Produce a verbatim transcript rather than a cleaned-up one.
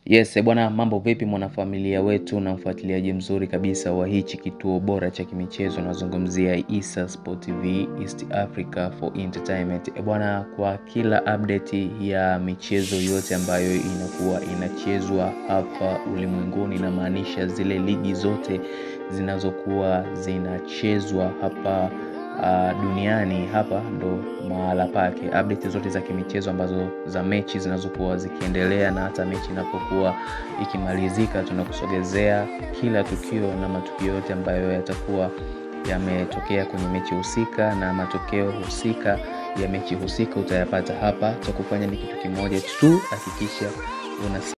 Yes, e bwana, mambo vipi mwanafamilia wetu na mfuatiliaji mzuri kabisa wa hichi kituo bora cha kimichezo, nazungumzia Issa Sport T V, East Africa for Entertainment. E bwana, kwa kila update ya michezo yote ambayo inakuwa inachezwa hapa ulimwenguni, na maanisha zile ligi zote zinazokuwa zinachezwa hapa Uh, duniani, hapa ndo mahala pake. Update zote za kimichezo ambazo za mechi zinazokuwa zikiendelea, na hata mechi inapokuwa ikimalizika, tunakusogezea kila tukio na matukio yote ambayo yatakuwa yametokea kwenye mechi husika, na matokeo husika ya mechi husika utayapata hapa. Cha kufanya ni kitu kimoja tu, hakikisha una